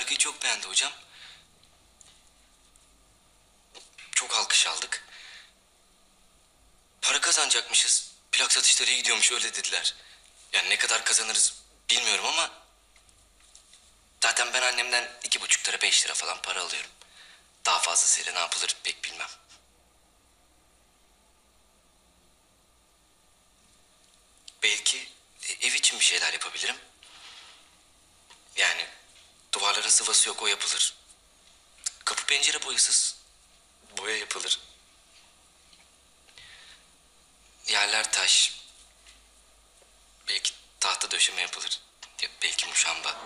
şarkıyı çok beğendi hocam. Çok alkış aldık. Para kazanacakmışız. Plak satışları iyi gidiyormuş öyle dediler. Yani ne kadar kazanırız bilmiyorum ama... Zaten ben annemden 2,5 lira 5 lira falan para alıyorum. Daha fazlasıyla ne yapılır pek bilmem. Belki ev için bir şeyler yapabilirim. Yani duvarların sıvası yok o yapılır. Kapı pencere boyasız. Boya yapılır. Yerler taş. Belki tahta döşeme yapılır. Ya belki muşamba.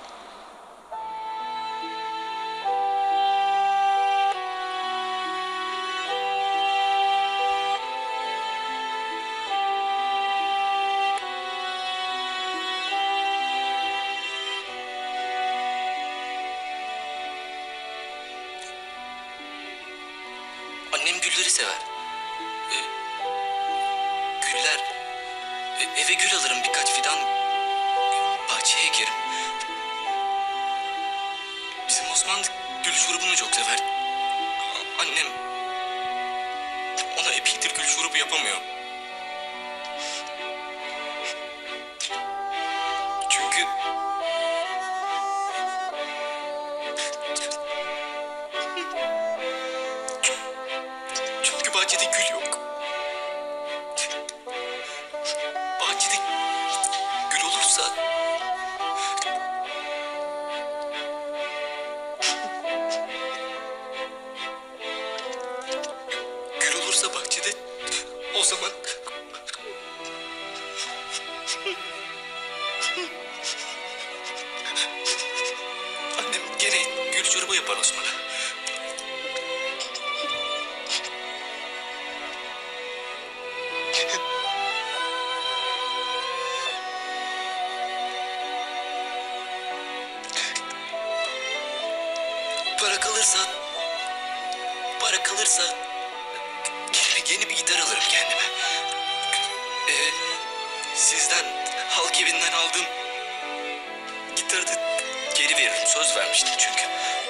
Annem gülleri sever. Ee, güller... eve gül alırım birkaç fidan. Bahçeye ekerim. Bizim Osman gül şurubunu çok sever. Annem ona epeydir gül şurubu yapamıyor. Çünkü... Çünkü bahçede gül yok. Bahçede gül olursa... Gül olursa bahçede... O zaman... Annem gene gül şurubu yapar Osman'a. Para kalırsa... Para kalırsa... Yeni bir gitar alırım kendime. Ee, sizden halk evinden aldığım gitarı da geri veririm. Söz vermiştim çünkü.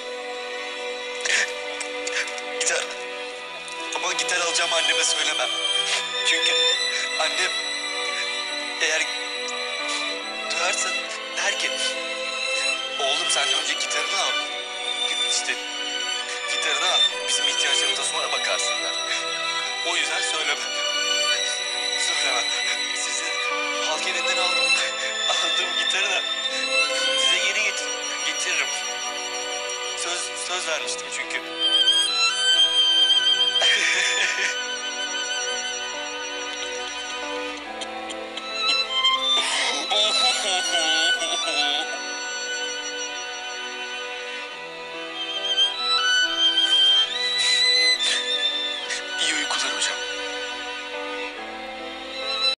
Gitar. Ama gitar alacağım anneme söylemem. Çünkü annem eğer duyarsa der ki oğlum sen önce gitarını al. İşte gitarını al. Bizim ihtiyaclarımıza sonra bakarsın der. O yüzden söylemem. Söylemem. Size halk evinden aldığım gitarı da size geri getiririm. Söz vermiştim çünkü.